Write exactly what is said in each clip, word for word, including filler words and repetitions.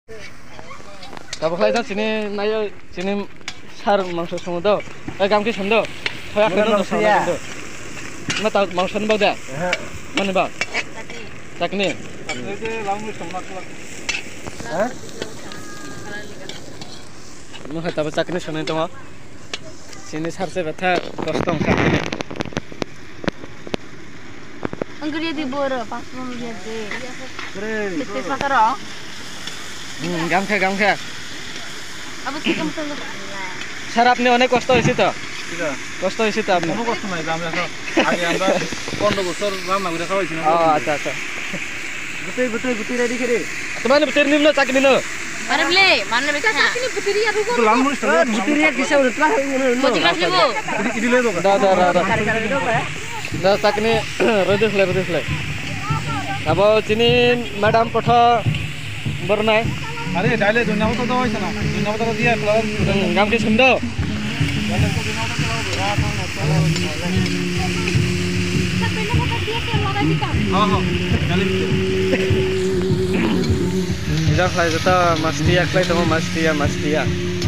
Tapi kalau itu sini nayo sini sar mangsa semua tu, eh gamki semua tu, saya akan nonton semua tu. Mana tahu mangsa ni bawa dah? Mana bawa? Tak ni. Hah? Mana tahu tak ni semua tu mah? Sini sar se betah kosong kan ni. Angkuri di bawah, pas pun dia deh. Keren. Betul pasar oh? Hmm, gamke gamke. Apa sih kamu tunggu? Sar apni onek kosto isi tu. Kosto isi tu apni. Kamu kosto naik gamnya so. Agi anda kondo besar lama udah kau isi. Oh, acha acha. Betul betul betul ready kiri. Teman betul ni mana cak ni no? Mana beli? Mana beli? Cak ini betul ya rugo. Tu lama mesti. Betul ya kisah udah telah. Mau jelas juga. Ini ini ledo kan? Dah dah dah dah. Dah cak ni redus le redus le. Abo sini madam potho bernai. अरे डाले दुनिया को तो दो ऐसा ना दुनिया को तो दिया प्लस गांव के सुंदर हाँ हाँ डाले इधर फ्लाई जाता मस्तिया फ्लाई तो मस्तिया मस्तिया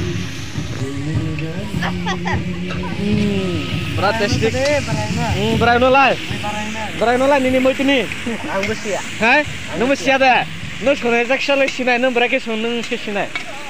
berat टेस्टी हम्म berai nolai berai nolai nini mau itu nih aku besia hai nu besia dah nu soalnya jaksa lagi sini nu berai ke soneng ke sini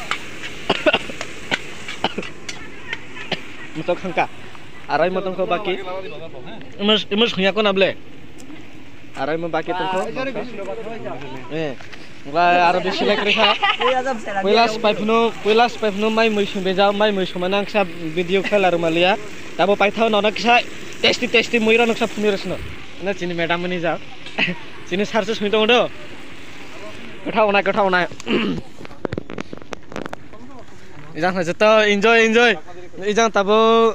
mutok sangka arai motong kau baki imus imus punya kau nable arai mau baki tuh kau eh Mulai Arab Islam kerja. Pilas paipnu, pilas paipnu mai musim beja, mai musim mana kisah video file aru malia. Tapi paithau nona kisah testi testi muira nuksa pumirasno. Ina sini madam ni jauh. Sini sarsus minta udah. Kethau na kethau na. Ijang saja tu enjoy enjoy. Ijang tabu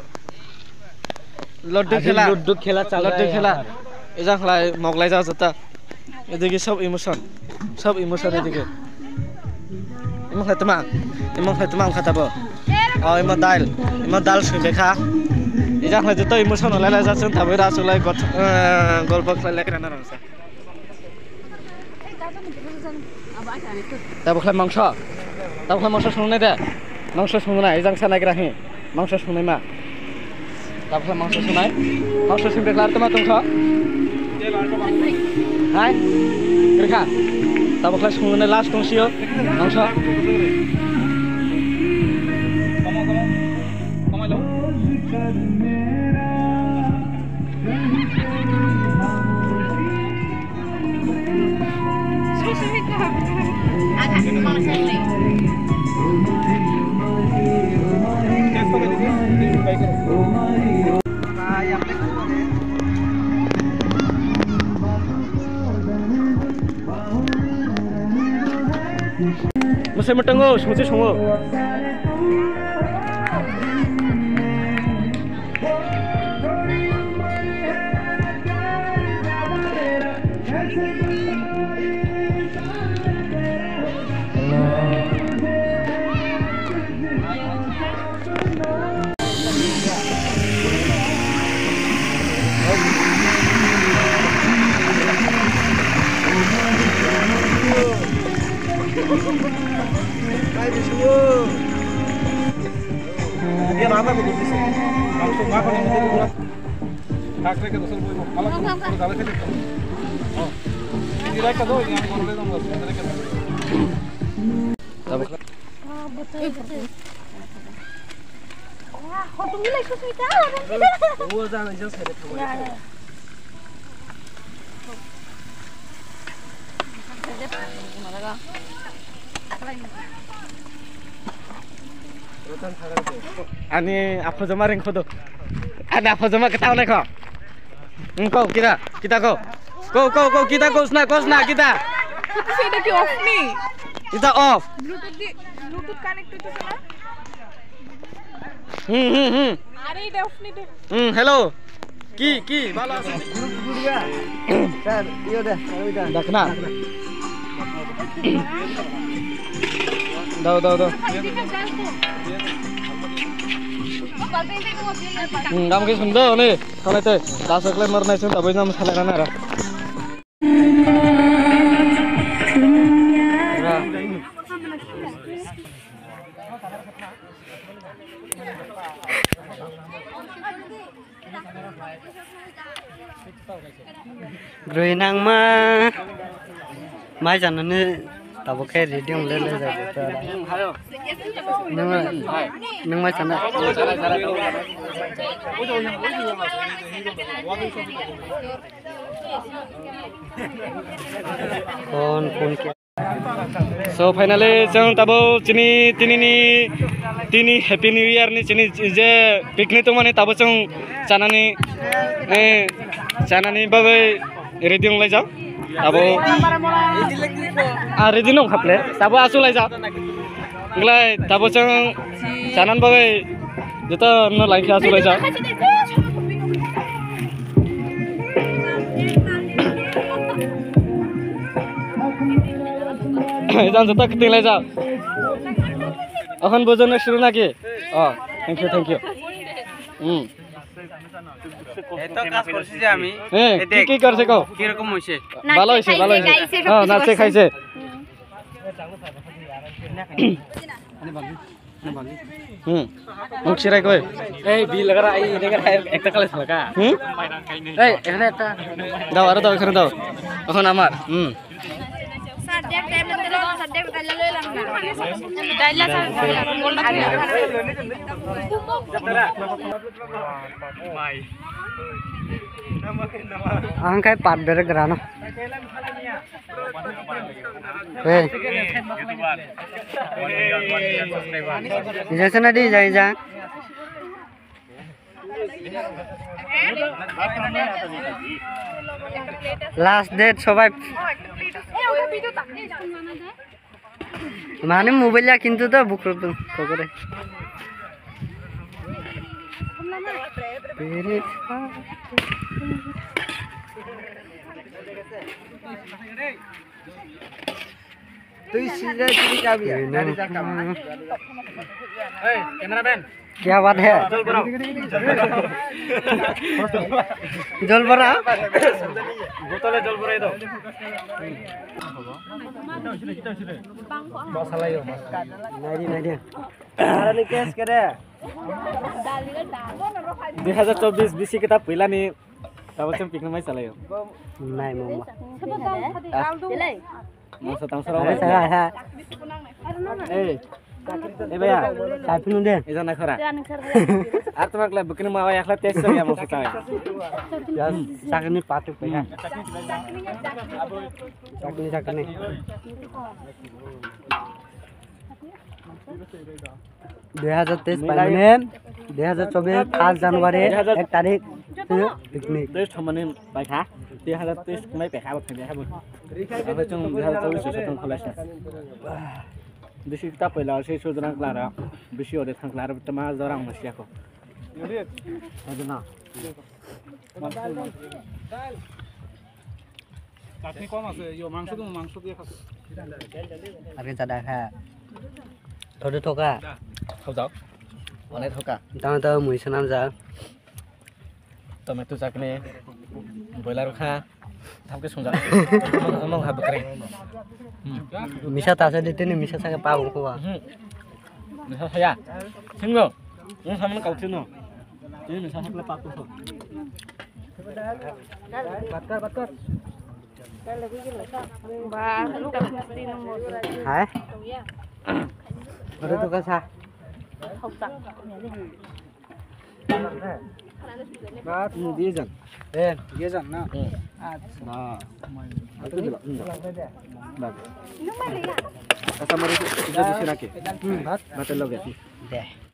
loddu khela. Loddu khela cala. Loddu khela. Ijang lai moglai jauh jata. এদিকে সব emotion সব emotion এদিকে ইমন খাইতে মা ইমন খাইতে মা খাতাবো অ ইমন ডাল ইমন ডাল শুইবে খা ইজা হয় যত ইমোশন হলাইলা যাচ্ছেন তবে রাসুলাই গল্প খেলাইলে কেন রাখছে তারপর খাই মাংস তারপর খাই মাংস শুনে দে মাংস শুনে না ইজাং সানাই রাখি মাংস শুনে মা তারপর মাংস শুনাই মাংস শুনবে ক্লার তোমা তুমি Hai, kira tahu kelas mengenai last konsio, nangsa. Kamu kamu kamu lo. Agak mana sih? Kespo ke jadi, ini baik kan? Masih menengok, masih semua. Dia nama betul sih. Langsung makan yang itu kurang. Tak reka dosa boleh malah kalau kalau kita. Oh. Ini reka doa yang kalau boleh dong dosa reka. Tahu. Ah betul betul. Wah, kau tunggu lagi susah Oh, jangan jangan saya tahu. Ya ya. Ani apa jama ring khodo. Ani apa jama ketahu nak kau? Engkau kita kita kau. Kau kau kau kita kau sna kau sna kita. Itu saya di off nih. Kita off. Bluetooth di Bluetooth connect itu sana. Hmm hmm hmm. Ada ide off nih deh. Hmm hello. Ki ki. Bala. Sir, iya dah, kalau dah. Dah kena. Dah dah dah. Hmm, kamu kisah sudah nih. Kalau itu, dah sekali merenai sih, tapi nama salah kan ada. Rồi năng mà mai chẳng nó tao có cái đi ông lên lên rồi nhưng mà nhưng mà chẳng là con con kia So finally jeng tabo chini tini ni tini happy new year ni chini je picnic to mane tabo jeng chanani eh chanani babai ready ong lai jao tabo ah ready nong khaple tabo asu lai jao nglai tabo jeng chanan babai jeta no lai kha asu lai jao Jangan jatuh keting lagi. Akan bosan suruh lagi. Oh, thank you, thank you. Hmm. এটা কাজ করছি যে আমি Eh, কি কি করছে কো? কি রকম হইছে ভালো হইছে, ভালো হইছে। হ্যাঁ, নাচে খাইছে। হুম। মুখ সিরাই কই। এই বিল লাগা এই জায়গা একটা কালে লাগা হুম? এই এখানে একটা দাও আরো দাও এখানে দাও। এখন আমার। হুম। Subject time na dilo subject dala lo lang na. Dala sa bola kaya. ang kay pat bere grano eh jasa na di jai ja last date সবাই মানে মোবাইল কিন্তু তো বুক করে তুই सीधे चली जाबी गाड़ी जा काम ए कैमरामैन क्या बात है जल भरा बोतले जल भराई दाও मसालायो नाइडी नाइडी आरानी केस करे দুই হাজার চব্বিশ বিসি কিতাব পইলানি তাবচম পিকনিক মাই চালাयो নাই মামা মাংস তাংস রাও আরে সারা হ্যাঁ এই এই ভাইয়া সাইফুন দে এজা না খরা আর তোমাক লা বকিনি মা একলা তেইশ টাকা মাংস চাই यार চাকনি পাতে পয়সা চাকনি চাকনি দুই হাজার তেইশ পাইনে দুই হাজার চব্বিশ পাঁচ জানুয়ারি এক তারিখ পিকনিক তেইশ মানে পাইখা দুই হাজার তেইশ মাই পেখা বখে দেখাবো আবে চং দুই হাজার চব্বিশ সতন খলাইছে বেশি কিতাব পয়লা সেই সুদরাং ক্লারা বেশি ওরে থাকলার তমা জরাং মাসিয়াকো আজনা চাটনি কম আছে ইয়ো মাংস তো মাংস দিয়ে খাও আরে দাদা হ্যাঁ থোড়ে ঠোকা খাও যাও অনেক ঠোকা তাও তো মুইছ নাম যা টমেটো চাটনি ব্রয়লার খা থামকে সংজা মং হাব করে মিশা তাছে দিতে নি মিশা সাকে পাবো কোয়া হুম মিশা ছায়া সিংগো ও সামনে কাউছে ন এই মিশা হাকলে পাকো তো বাত কর বাত কর Ba, lu tak mesti nomor. হ্যাঁ থোড়ে ঠোকা সা Không tặng. বাত দিয়ে যান এ দিয়ে যান না আচ্ছা না আতো দিলা বাত আচ্ছা মারি এটা দিছ নাকি হুম ভাত ভাতের লগে দে